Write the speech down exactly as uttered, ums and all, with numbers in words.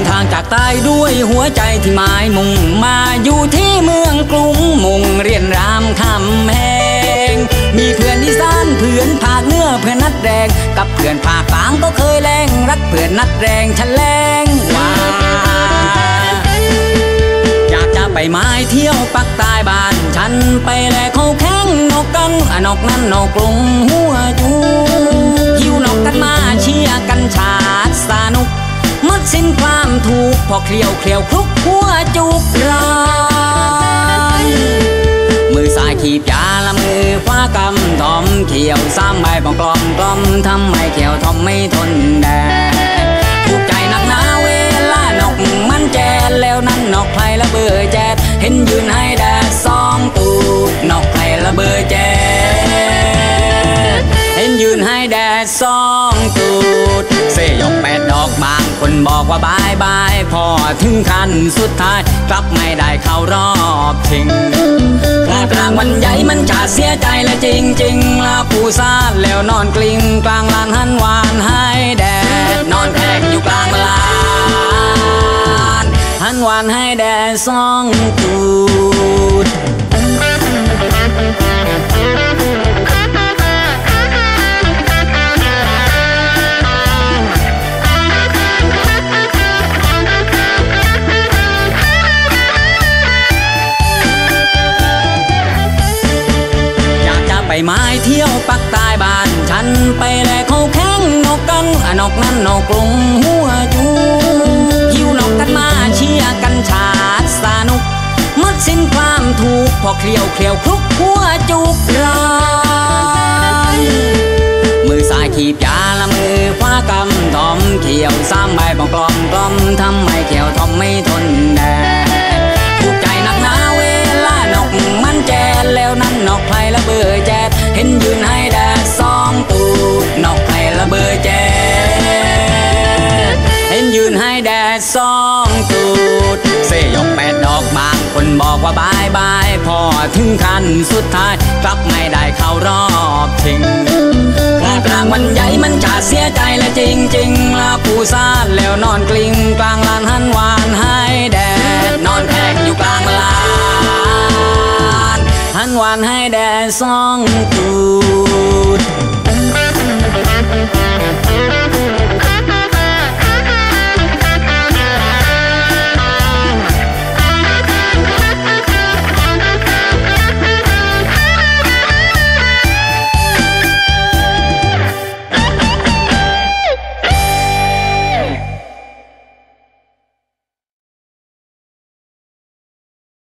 ทางจากใต้ด้วยหัวใจที่หมายมุ่งมาอยู่ที่เมืองกรุงมุ่งเรียนรามคำแหงมีเพื่อนอีสานเพื่อนภาคเหนือเพื่อนนัดแรงกับเพื่อนภาคกลางก็เคยแรงรักเพื่อนนัดแรงฉันแรงว่าอยากจะไปไม้เที่ยวปักใต้บ้านฉันไปแลเขาแข้งนกกันนกนั้นนกกรุงหัวจูหิวนกกันมาเชียร์กันชาติสนุกมัดสิ้นความถูกพอเคลียวเคลียวคลุกหัวจุกรายมือซ้ายขีบยาละมือขวากำทอมเขียวซ้ำใบบองกลอมกลอมทำไมเขียวทอมไม่ทนแดดถูกใจนักหนาเวลานกมันแจดแล้วนั่นนกไพรละเบอแจดเห็นยืนให้แดดสองตูดนกไพรละเบอแจดเห็นยืนให้แดดสองตูดเสยกแปดดอกบางคนบอกว่าบายบายพอถึงขั้นสุดท้ายกลับไม่ได้เข้ารอบชิงกลางวันใหญ่มันจะเสียใจและจริงจริงลาผู้ซาดแล้วนอนกลิ้งกลางลานหันวานให้แดดนอนแขกอยู่กลางลานหันวานให้แดดสองตูดไปไม้เที่ยวปักใต้บ้านฉันไปแลเขาแข้งนกกันนกนั้นนกกรุงหัวจูหิวนกกันมาเชียร์กันชาติสนุกมัดสิ้นความถูกพอเคลียวเคลียวคลุกหัวจุกรายมือซ้ายขีบยาละมือขวากำทอมเขียวซ้ำใบบองกลอมกลอมทำไมเขียวทอมไม่ทนแดดถูกใจนักหนาเวลานกมันแจดแล้วนั่นนกไพรละเบอแจดเห็นยืนให้แดดสองตูดนกไพรละเบอแจดเห็นยืนให้แดดสองตูดเสยกแปดดอกบางคนบอกว่าบายบายพอถึงขั้นสุดท้ายกลับไม่ได้เข้ารอบชิงกลางวันใหญ่มันจะเสียใจและจริงจริงลาผู้ซาดแล้วนอนกลิ้งกลางลานหันวานให้แดดนอนแขกอยู่กลางลานหันวานให้แดดสองตูด